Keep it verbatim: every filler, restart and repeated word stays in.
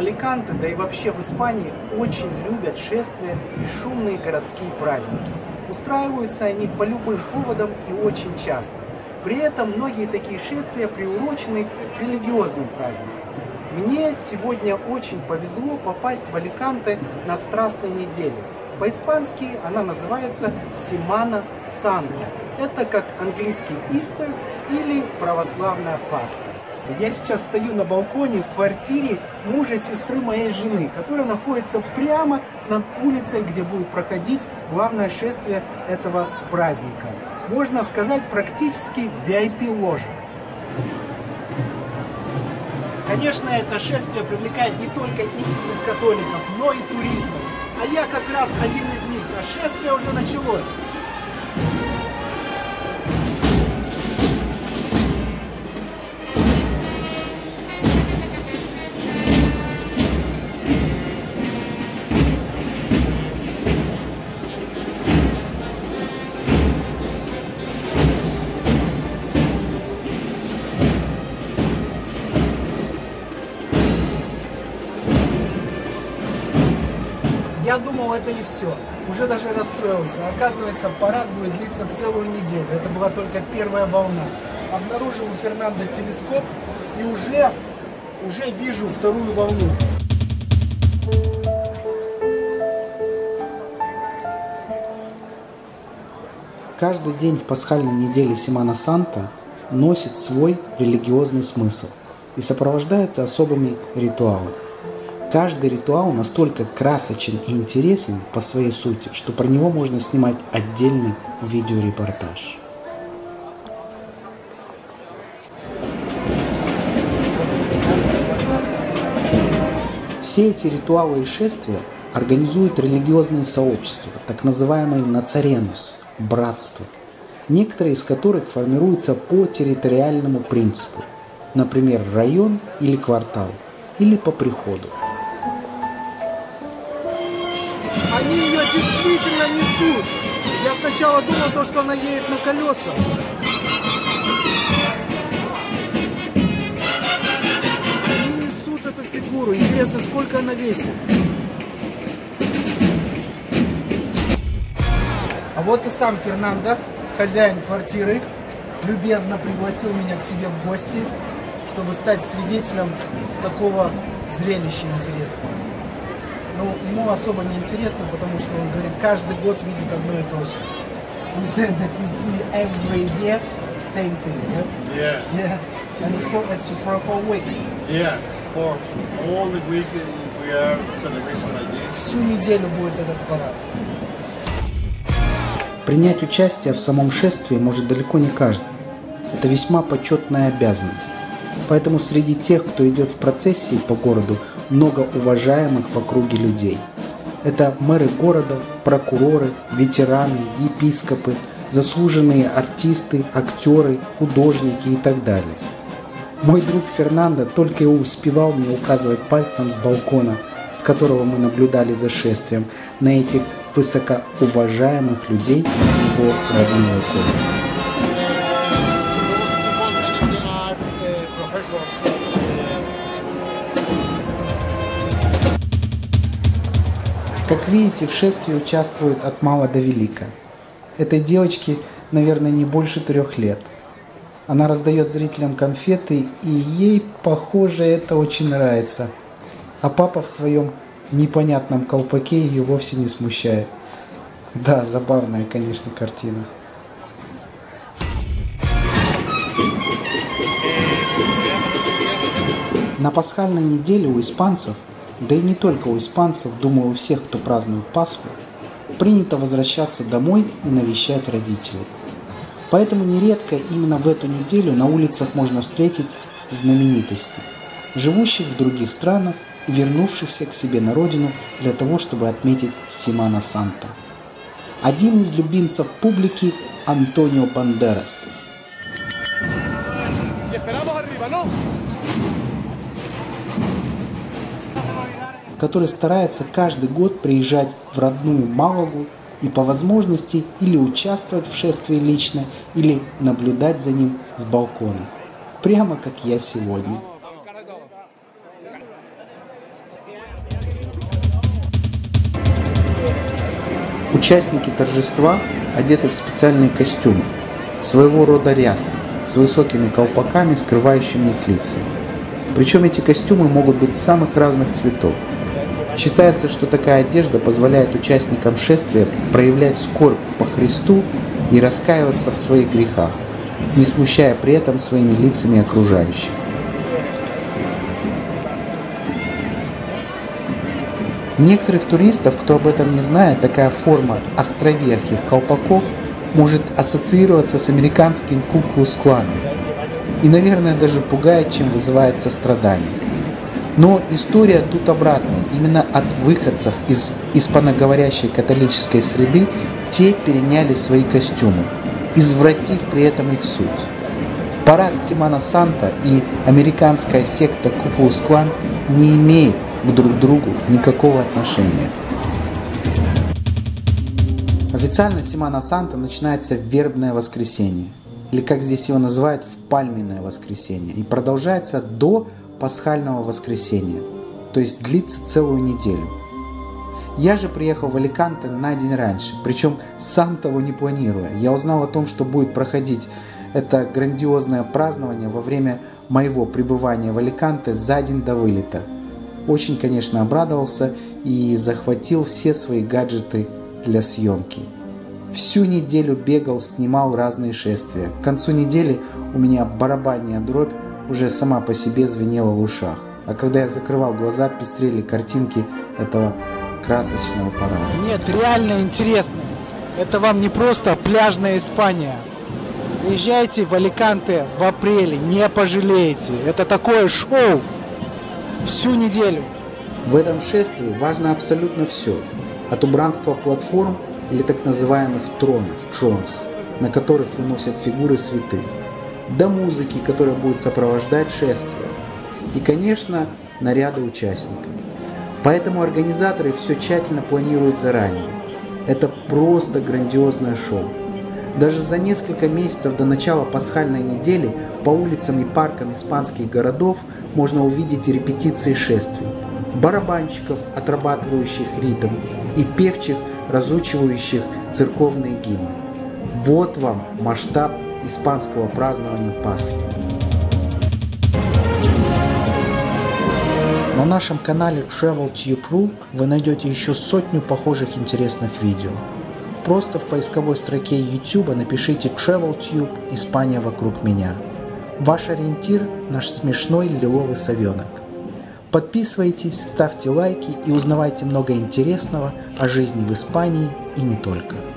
Аликанте, да и вообще в Испании, очень любят шествия и шумные городские праздники. Устраиваются они по любым поводам и очень часто. При этом многие такие шествия приурочены к религиозным праздникам. Мне сегодня очень повезло попасть в Аликанте на Страстной неделе. По-испански она называется Семана Санта. Это как английский Easter или православная Пасха. Я сейчас стою на балконе в квартире мужа сестры моей жены, которая находится прямо над улицей, где будет проходить главное шествие этого праздника. Можно сказать, практически ви ай пи-ложа. Конечно, это шествие привлекает не только истинных католиков, но и туристов. А я как раз один из них, а шествие уже началось. Я думал, это и все. Уже даже расстроился. Оказывается, парад будет длиться целую неделю. Это была только первая волна. Обнаружил у Фернандо телескоп и уже, уже вижу вторую волну. Каждый день в пасхальной неделе Семана Санта носит свой религиозный смысл и сопровождается особыми ритуалами. Каждый ритуал настолько красочен и интересен по своей сути, что про него можно снимать отдельный видеорепортаж. Все эти ритуалы и шествия организуют религиозные сообщества, так называемые нацаренус, братства, некоторые из которых формируются по территориальному принципу, например, район или квартал, или по приходу. Они ее действительно несут. Я сначала думал, то, что она едет на колесах. Они несут эту фигуру. Интересно, сколько она весит. А вот и сам Фернандо, хозяин квартиры, любезно пригласил меня к себе в гости, чтобы стать свидетелем такого зрелища интересного. Ну, ему особо не интересно, потому что он говорит, каждый год видит одно и то же. You said that you see every year same thing, yeah? Yeah. Yeah. And it's for, it's for a whole week. Yeah, for all the week we have celebration like this. Всю неделю будет этот парад. Принять участие в самом шествии может далеко не каждый. Это весьма почетная обязанность. Поэтому среди тех, кто идет в процессии по городу, много уважаемых в округе людей. Это мэры города, прокуроры, ветераны, епископы, заслуженные артисты, актеры, художники и так далее. Мой друг Фернандо только и успевал мне указывать пальцем с балкона, с которого мы наблюдали за шествием, на этих высокоуважаемых людей его родного города. Как видите, в шествии участвуют от мала до велика. Этой девочке, наверное, не больше трех лет. Она раздает зрителям конфеты, и ей, похоже, это очень нравится. А папа в своем непонятном колпаке ее вовсе не смущает. Да, забавная, конечно, картина. На пасхальной неделе у испанцев, да и не только у испанцев, думаю, у всех, кто празднует Пасху, принято возвращаться домой и навещать родителей. Поэтому нередко именно в эту неделю на улицах можно встретить знаменитостей, живущих в других странах и вернувшихся к себе на родину для того, чтобы отметить Семана Санта. Один из любимцев публики – Антонио Бандерас. Который старается каждый год приезжать в родную Малагу и по возможности или участвовать в шествии лично, или наблюдать за ним с балкона. Прямо как я сегодня. Участники торжества одеты в специальные костюмы, своего рода рясы, с высокими колпаками, скрывающими их лица. Причем эти костюмы могут быть самых разных цветов. Считается, что такая одежда позволяет участникам шествия проявлять скорбь по Христу и раскаиваться в своих грехах, не смущая при этом своими лицами окружающих. Некоторых туристов, кто об этом не знает, такая форма островерхих колпаков может ассоциироваться с американским Ку-клукс-кланом и, наверное, даже пугает, чем вызывает сострадание. Но история тут обратная. Именно от выходцев из испаноговорящей католической среды те переняли свои костюмы, извратив при этом их суть. Парад Семана-Санта и американская секта Ку-клукс-клан не имеют к друг другу никакого отношения. Официально Семана-Санта начинается в вербное воскресенье, или как здесь его называют, в пальменное воскресенье, и продолжается до пасхального воскресенья, то есть длится целую неделю. Я же приехал в Аликанте на день раньше, причем сам того не планируя. Я узнал о том, что будет проходить это грандиозное празднование во время моего пребывания в Аликанте за день до вылета. Очень, конечно, обрадовался и захватил все свои гаджеты для съемки. Всю неделю бегал, снимал разные шествия. К концу недели у меня барабанная дробь уже сама по себе звенела в ушах. А когда я закрывал глаза, пестрели картинки этого красочного парада. Нет, реально интересно. Это вам не просто пляжная Испания. Приезжайте в Аликанте в апреле, не пожалеете. Это такое шоу всю неделю. В этом шествии важно абсолютно все. От убранства платформ или так называемых тронов, thrones, на которых выносят фигуры святых, до музыки, которая будет сопровождать шествие, и, конечно, наряды участников. Поэтому организаторы все тщательно планируют заранее. Это просто грандиозное шоу. Даже за несколько месяцев до начала пасхальной недели по улицам и паркам испанских городов можно увидеть репетиции шествий, барабанщиков, отрабатывающих ритм, и певчих, разучивающих церковные гимны. Вот вам масштаб испанского празднования Пасхи. На нашем канале Travel Tube точка ру вы найдете еще сотню похожих интересных видео. Просто в поисковой строке YouTube напишите Travel Tube «Испания вокруг меня». Ваш ориентир – наш смешной лиловый совенок. Подписывайтесь, ставьте лайки и узнавайте много интересного о жизни в Испании и не только.